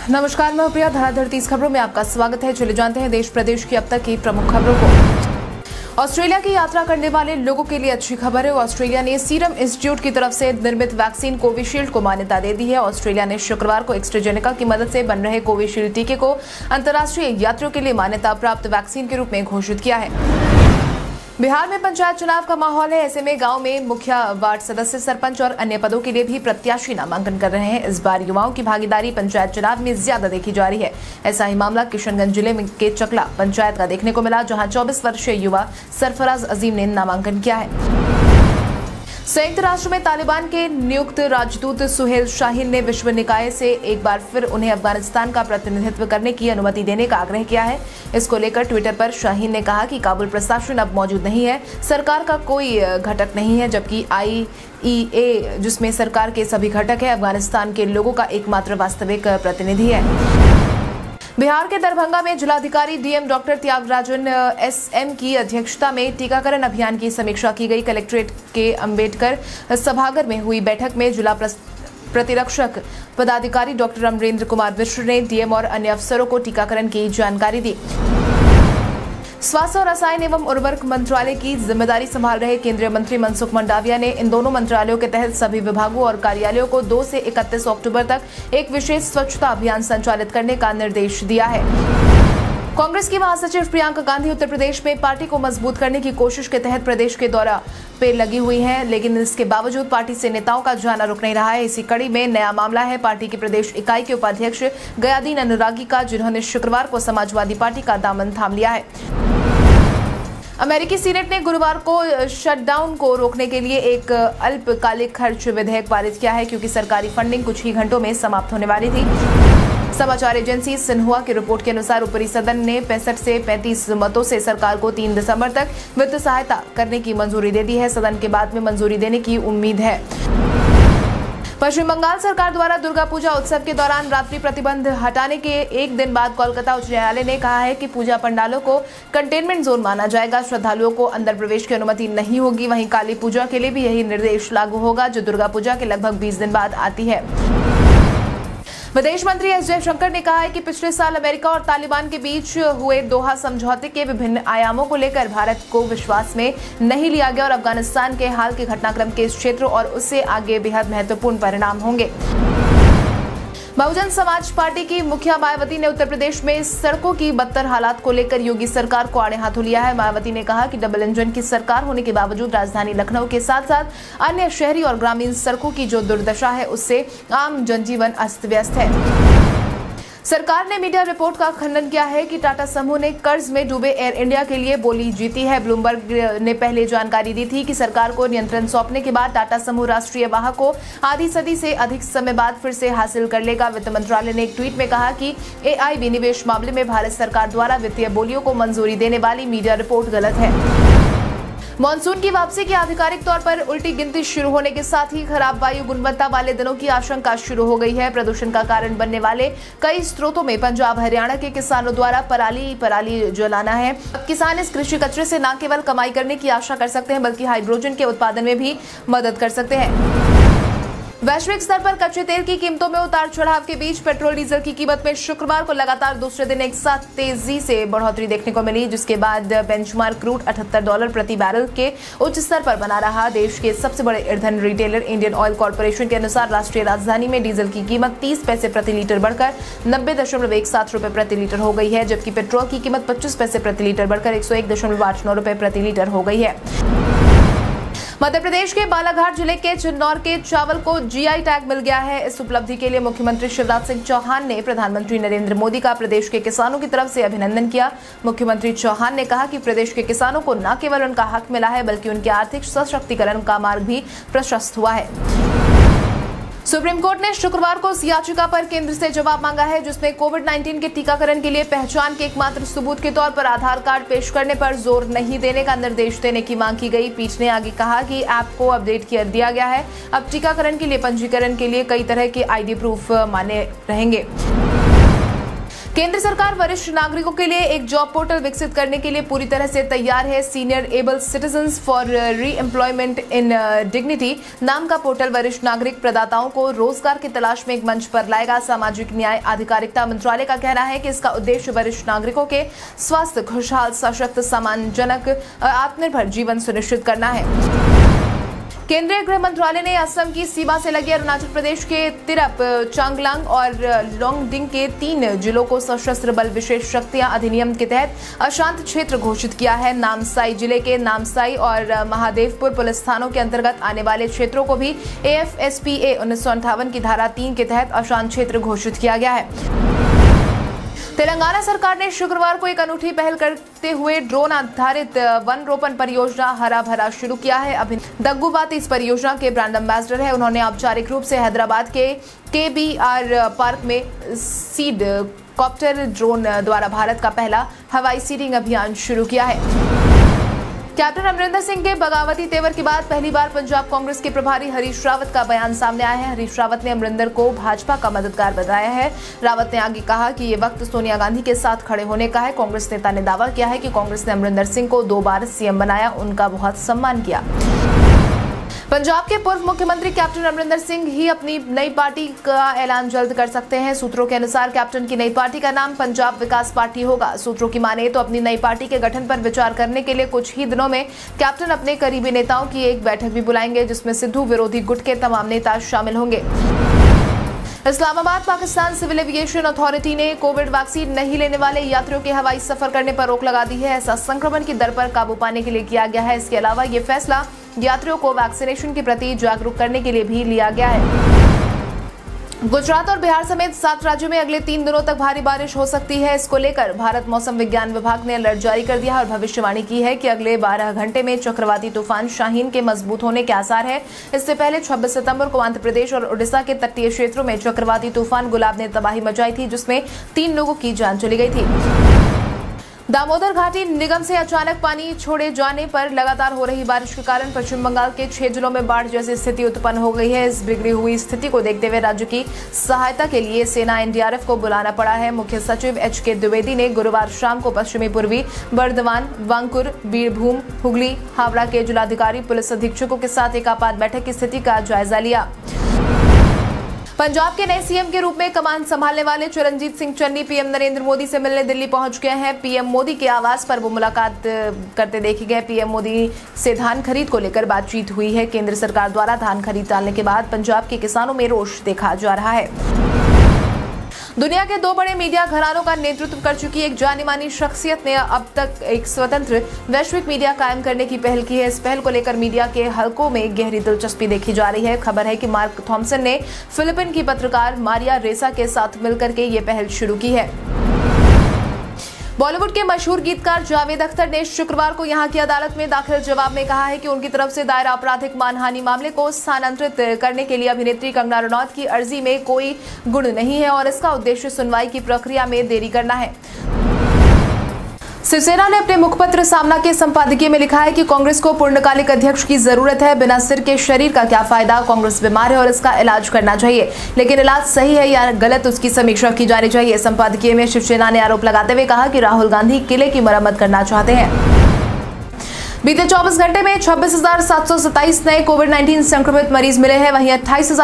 नमस्कार, मैं प्रिया। धराधर 30 खबरों में आपका स्वागत है। चले जानते हैं देश प्रदेश की अब तक की प्रमुख खबरों को। ऑस्ट्रेलिया की यात्रा करने वाले लोगों के लिए अच्छी खबर है। ऑस्ट्रेलिया ने सीरम इंस्टीट्यूट की तरफ से निर्मित वैक्सीन कोविशील्ड को मान्यता दे दी है। ऑस्ट्रेलिया ने शुक्रवार को एस्ट्राजेनेका की मदद से बन रहे कोविशील्ड टीके को अंतर्राष्ट्रीय यात्रियों के लिए मान्यता प्राप्त वैक्सीन के रूप में घोषित किया है। बिहार में पंचायत चुनाव का माहौल है। ऐसे में गांव में मुखिया, वार्ड सदस्य, सरपंच और अन्य पदों के लिए भी प्रत्याशी नामांकन कर रहे हैं। इस बार युवाओं की भागीदारी पंचायत चुनाव में ज्यादा देखी जा रही है। ऐसा ही मामला किशनगंज जिले के चकला पंचायत का देखने को मिला, जहां 24 वर्षीय युवा सरफराज अजीम ने नामांकन किया है। संयुक्त राष्ट्र में तालिबान के नियुक्त राजदूत सुहेल शाहीन ने विश्व निकाय से एक बार फिर उन्हें अफगानिस्तान का प्रतिनिधित्व करने की अनुमति देने का आग्रह किया है। इसको लेकर ट्विटर पर शाहीन ने कहा कि काबुल प्रशासन अब मौजूद नहीं है, सरकार का कोई घटक नहीं है, जबकि IEA, जिसमें सरकार के सभी घटक है, अफगानिस्तान के लोगों का एकमात्र वास्तविक प्रतिनिधि है। बिहार के दरभंगा में जिलाधिकारी DM डॉक्टर त्यागराजन SM की अध्यक्षता में टीकाकरण अभियान की समीक्षा की गई। कलेक्ट्रेट के अंबेडकर सभागार में हुई बैठक में जिला प्रतिरक्षक पदाधिकारी डॉक्टर अमरेंद्र कुमार मिश्र ने DM और अन्य अफसरों को टीकाकरण की जानकारी दी। स्वास्थ्य और रसायन एवं उर्वरक मंत्रालय की जिम्मेदारी संभाल रहे केंद्रीय मंत्री मनसुख मंडाविया ने इन दोनों मंत्रालयों के तहत सभी विभागों और कार्यालयों को 2 से 31 अक्टूबर तक एक विशेष स्वच्छता अभियान संचालित करने का निर्देश दिया है। कांग्रेस की महासचिव प्रियंका गांधी उत्तर प्रदेश में पार्टी को मजबूत करने की कोशिश के तहत प्रदेश के दौरा पे लगी हुई हैं, लेकिन इसके बावजूद पार्टी से नेताओं का जाना रुक नहीं रहा है। इसी कड़ी में नया मामला है पार्टी की प्रदेश इकाई के उपाध्यक्ष गयादीन अनुरागी का, जिन्होंने शुक्रवार को समाजवादी पार्टी का दामन थाम लिया है। अमेरिकी सीनेट ने गुरुवार को शटडाउन को रोकने के लिए एक अल्पकालिक खर्च विधेयक पारित किया है, क्योंकि सरकारी फंडिंग कुछ ही घंटों में समाप्त होने वाली थी। समाचार एजेंसी सिन्हुआ की रिपोर्ट के अनुसार ऊपरी सदन ने 65 से 35 मतों से सरकार को 3 दिसंबर तक वित्त सहायता करने की मंजूरी दे दी है। सदन के बाद में मंजूरी देने की उम्मीद है। पश्चिम बंगाल सरकार द्वारा दुर्गा पूजा उत्सव के दौरान रात्रि प्रतिबंध हटाने के एक दिन बाद कोलकाता उच्च न्यायालय ने कहा है कि पूजा पंडालों को कंटेनमेंट जोन माना जाएगा। श्रद्धालुओं को अंदर प्रवेश की अनुमति नहीं होगी। वहीं काली पूजा के लिए भी यही निर्देश लागू होगा, जो दुर्गा पूजा के लगभग 20 दिन बाद आती है। विदेश मंत्री S जयशंकर ने कहा है कि पिछले साल अमेरिका और तालिबान के बीच हुए दोहा समझौते के विभिन्न आयामों को लेकर भारत को विश्वास में नहीं लिया गया और अफगानिस्तान के हाल के घटनाक्रम के इस क्षेत्र और उससे आगे बेहद महत्वपूर्ण परिणाम होंगे। बहुजन समाज पार्टी की मुखिया मायावती ने उत्तर प्रदेश में सड़कों की बदतर हालात को लेकर योगी सरकार को आड़े हाथों लिया है। मायावती ने कहा कि डबल इंजन की सरकार होने के बावजूद राजधानी लखनऊ के साथ साथ अन्य शहरी और ग्रामीण सड़कों की जो दुर्दशा है, उससे आम जनजीवन अस्त व्यस्त है। सरकार ने मीडिया रिपोर्ट का खंडन किया है कि टाटा समूह ने कर्ज में डूबे एयर इंडिया के लिए बोली जीती है। ब्लूमबर्ग ने पहले जानकारी दी थी कि सरकार को नियंत्रण सौंपने के बाद टाटा समूह राष्ट्रीय वाह को आधी सदी से अधिक समय बाद फिर से हासिल कर लेगा। वित्त मंत्रालय ने एक ट्वीट में कहा कि AI विनिवेश मामले में भारत सरकार द्वारा वित्तीय बोलियों को मंजूरी देने वाली मीडिया रिपोर्ट गलत है। मॉनसून की वापसी की आधिकारिक तौर पर उल्टी गिनती शुरू होने के साथ ही खराब वायु गुणवत्ता वाले दिनों की आशंका शुरू हो गई है। प्रदूषण का कारण बनने वाले कई स्रोतों में पंजाब हरियाणा के किसानों द्वारा पराली जलाना है। किसान इस कृषि कचरे से न केवल कमाई करने की आशा कर सकते हैं, बल्कि हाइड्रोजन के उत्पादन में भी मदद कर सकते हैं। वैश्विक स्तर पर कच्चे तेल की कीमतों में उतार चढ़ाव के बीच पेट्रोल डीजल की कीमत में शुक्रवार को लगातार दूसरे दिन एक साथ तेजी से बढ़ोतरी देखने को मिली, जिसके बाद बेंचमार्क क्रूड $78 प्रति बैरल के उच्च स्तर पर बना रहा। देश के सबसे बड़े ईंधन रिटेलर इंडियन ऑयल कॉर्पोरेशन के अनुसार राष्ट्रीय राजधानी में डीजल की कीमत 30 पैसे प्रति लीटर बढ़कर 90.17 रुपए प्रति लीटर हो गई है, जबकि पेट्रोल की कीमत 25 पैसे प्रति लीटर बढ़कर 101.89 रुपए प्रति लीटर हो गई है। मध्य प्रदेश के बालाघाट जिले के चिन्नौर के चावल को GI टैग मिल गया है। इस उपलब्धि के लिए मुख्यमंत्री शिवराज सिंह चौहान ने प्रधानमंत्री नरेंद्र मोदी का प्रदेश के किसानों की तरफ से अभिनंदन किया। मुख्यमंत्री चौहान ने कहा कि प्रदेश के किसानों को न केवल उनका हक मिला है, बल्कि उनके आर्थिक सशक्तिकरण का मार्ग भी प्रशस्त हुआ है। सुप्रीम कोर्ट ने शुक्रवार को उस याचिका पर केंद्र से जवाब मांगा है, जिसमें कोविड-19 के टीकाकरण के लिए पहचान के एकमात्र सबूत के तौर पर आधार कार्ड पेश करने पर जोर नहीं देने का निर्देश देने की मांग की गई। पीठ ने आगे कहा कि ऐप को अपडेट कर दिया गया है। अब टीकाकरण के लिए पंजीकरण के लिए कई तरह के ID प्रूफ मान्य रहेंगे। केंद्र सरकार वरिष्ठ नागरिकों के लिए एक जॉब पोर्टल विकसित करने के लिए पूरी तरह से तैयार है। Senior able citizens for re employment in dignity नाम का पोर्टल वरिष्ठ नागरिक प्रदाताओं को रोजगार की तलाश में एक मंच पर लाएगा। सामाजिक न्याय आधिकारिता मंत्रालय का कहना है कि इसका उद्देश्य वरिष्ठ नागरिकों के स्वास्थ्य, खुशहाल, सशक्त, सम्मानजनक, आत्मनिर्भर जीवन सुनिश्चित करना है। केंद्रीय गृह मंत्रालय ने असम की सीमा से लगे अरुणाचल प्रदेश के तिरप, चांगलांग और लोंगडिंग के 3 जिलों को सशस्त्र बल विशेष शक्तियां अधिनियम के तहत अशांत क्षेत्र घोषित किया है। नामसाई जिले के नामसाई और महादेवपुर पुलिस थानों के अंतर्गत आने वाले क्षेत्रों को भी AFSPA 1958 की धारा 3 के तहत अशांत क्षेत्र घोषित किया गया है। तेलंगाना सरकार ने शुक्रवार को एक अनूठी पहल करते हुए ड्रोन आधारित वन रोपण परियोजना हरा भरा शुरू किया है। दग्गूबाती इस परियोजना के ब्रांड एम्बेसडर है। उन्होंने औपचारिक रूप से हैदराबाद के KBR पार्क में सीड कॉप्टर ड्रोन द्वारा भारत का पहला हवाई सीडिंग अभियान शुरू किया है। कैप्टन अमरिंदर सिंह के बगावती तेवर के बाद पहली बार पंजाब कांग्रेस के प्रभारी हरीश रावत का बयान सामने आया है। हरीश रावत ने अमरिंदर को भाजपा का मददगार बताया है। रावत ने आगे कहा कि ये वक्त सोनिया गांधी के साथ खड़े होने का है। कांग्रेस नेता ने दावा किया है कि कांग्रेस ने अमरिंदर सिंह को 2 बार CM बनाया, उनका बहुत सम्मान किया। पंजाब के पूर्व मुख्यमंत्री कैप्टन अमरिंदर सिंह ही अपनी नई पार्टी का ऐलान जल्द कर सकते हैं। सूत्रों के अनुसार कैप्टन की नई पार्टी का नाम पंजाब विकास पार्टी होगा। सूत्रों की माने तो अपनी नई पार्टी के गठन पर विचार करने के लिए कुछ ही दिनों में कैप्टन अपने करीबी नेताओं की एक बैठक भी बुलाएंगे, जिसमें सिद्धू विरोधी गुट के तमाम नेता शामिल होंगे। Islamabad Pakistan civil aviation authority ने कोविड वैक्सीन नहीं लेने वाले यात्रियों के हवाई सफर करने पर रोक लगा दी है। ऐसा संक्रमण की दर पर काबू पाने के लिए किया गया है। इसके अलावा ये फैसला यात्रियों को वैक्सीनेशन के प्रति जागरूक करने के लिए भी लिया गया है। गुजरात और बिहार समेत 7 राज्यों में अगले 3 दिनों तक भारी बारिश हो सकती है। इसको लेकर भारत मौसम विज्ञान विभाग ने अलर्ट जारी कर दिया और भविष्यवाणी की है कि अगले 12 घंटे में चक्रवाती तूफान शाहीन के मजबूत होने के आसार है। इससे पहले 26 सितंबर को आंध्र प्रदेश और उड़ीसा के तटीय क्षेत्रों में चक्रवाती तूफान गुलाब ने तबाही मचाई थी, जिसमें 3 लोगों की जान चली गई थी। दामोदर घाटी निगम से अचानक पानी छोड़े जाने पर लगातार हो रही बारिश के कारण पश्चिम बंगाल के 6 जिलों में बाढ़ जैसी स्थिति उत्पन्न हो गई है। इस बिगड़ी हुई स्थिति को देखते हुए राज्य की सहायता के लिए सेना NDRF को बुलाना पड़ा है। मुख्य सचिव HK द्विवेदी ने गुरुवार शाम को पश्चिमी पूर्वी बर्धमान, वांकुर, बीरभूम, हुगली, हावड़ा के जिलाधिकारी, पुलिस अधीक्षकों के साथ एक आपात बैठक की स्थिति का जायजा लिया। पंजाब के नए CM के रूप में कमान संभालने वाले चरणजीत सिंह चन्नी PM नरेंद्र मोदी से मिलने दिल्ली पहुंच गए हैं। PM मोदी के आवास पर वो मुलाकात करते देखे गए। PM मोदी से धान खरीद को लेकर बातचीत हुई है। केंद्र सरकार द्वारा धान खरीद टालने के बाद पंजाब के किसानों में रोष देखा जा रहा है। दुनिया के 2 बड़े मीडिया घरानों का नेतृत्व कर चुकी एक जानी मानी शख्सियत ने अब तक एक स्वतंत्र वैश्विक मीडिया कायम करने की पहल की है। इस पहल को लेकर मीडिया के हलकों में गहरी दिलचस्पी देखी जा रही है। खबर है कि मार्क थॉम्सन ने फिलिपिन की पत्रकार मारिया रेसा के साथ मिलकर के ये पहल शुरू की है। बॉलीवुड के मशहूर गीतकार जावेद अख्तर ने शुक्रवार को यहां की अदालत में दाखिल जवाब में कहा है कि उनकी तरफ से दायर आपराधिक मानहानि मामले को स्थानांतरित करने के लिए अभिनेत्री कंगना रनौत की अर्जी में कोई गुण नहीं है और इसका उद्देश्य सुनवाई की प्रक्रिया में देरी करना है। शिवसेना ने अपने मुखपत्र सामना के संपादकीय में लिखा है कि कांग्रेस को पूर्णकालिक अध्यक्ष की जरूरत है। बिना सिर के शरीर का क्या फायदा। कांग्रेस बीमार है और इसका इलाज करना चाहिए, लेकिन इलाज सही है या गलत उसकी समीक्षा की जानी चाहिए। संपादकीय में शिवसेना ने आरोप लगाते हुए कहा कि राहुल गांधी किले की मरम्मत करना चाहते हैं। बीते 24 घंटे में 26,727 नए कोविड-19 संक्रमित मरीज मिले हैं। वहीं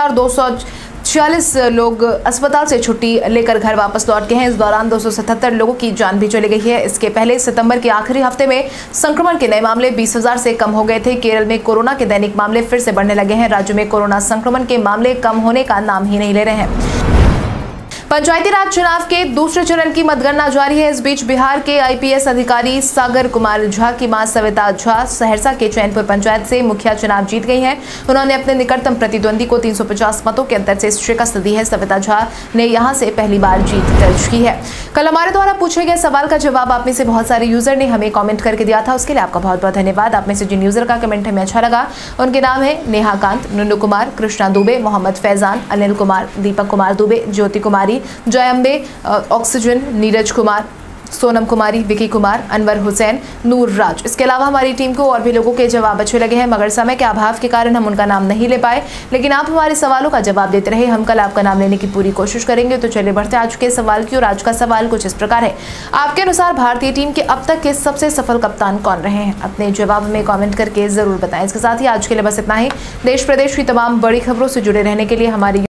28,246 लोग अस्पताल से छुट्टी लेकर घर वापस लौट गए हैं। इस दौरान 277 लोगों की जान भी चली गई है। इसके पहले सितंबर के आखिरी हफ्ते में संक्रमण के नए मामले 20,000 से कम हो गए थे। केरल में कोरोना के दैनिक मामले फिर से बढ़ने लगे हैं। राज्य में कोरोना संक्रमण के मामले कम होने का नाम ही नहीं ले रहे हैं। पंचायती राज चुनाव के दूसरे चरण की मतगणना जारी है। इस बीच बिहार के IPS अधिकारी सागर कुमार झा की मां सविता झा सहरसा के चैनपुर पंचायत से मुखिया चुनाव जीत गई हैं। उन्होंने अपने निकटतम प्रतिद्वंदी को 350 मतों के अंतर से शिकस्त दी है। सविता झा ने यहां से पहली बार जीत दर्ज की है। कल हमारे द्वारा पूछे गए सवाल का जवाब आप में से बहुत सारे यूजर ने हमें कॉमेंट करके दिया था, उसके लिए आपका बहुत बहुत धन्यवाद। आप में से जिन यूजर का कमेंट हमें अच्छा लगा उनके नाम है नेहा कांत, नुन्नू कुमार, कृष्णा दुबे, मोहम्मद फैजान, अनिल कुमार, दीपक कुमार दुबे, ज्योति कुमारी, जय अम्बे, ऑक्सीजन, नीरज कुमार, सोनम कुमारी, विकी कुमार, अनवर हुसैन, नूर राज। इसके अलावा हमारी टीम को और भी लोगों के जवाब अच्छे लगे हैं, मगर समय के अभाव के कारण हम उनका नाम नहीं ले पाए। लेकिन आप हमारे सवालों का जवाब देते रहे, हम कल आपका नाम लेने की पूरी कोशिश करेंगे। तो चलिए बढ़ते आज के सवाल की ओर। आज का सवाल कुछ इस प्रकार है, आपके अनुसार भारतीय टीम के अब तक के सबसे सफल कप्तान कौन रहे हैं? अपने जवाब में कॉमेंट करके जरूर बताएं। इसके साथ ही आज के लिए बस इतना ही। देश प्रदेश की तमाम बड़ी खबरों से जुड़े रहने के लिए हमारी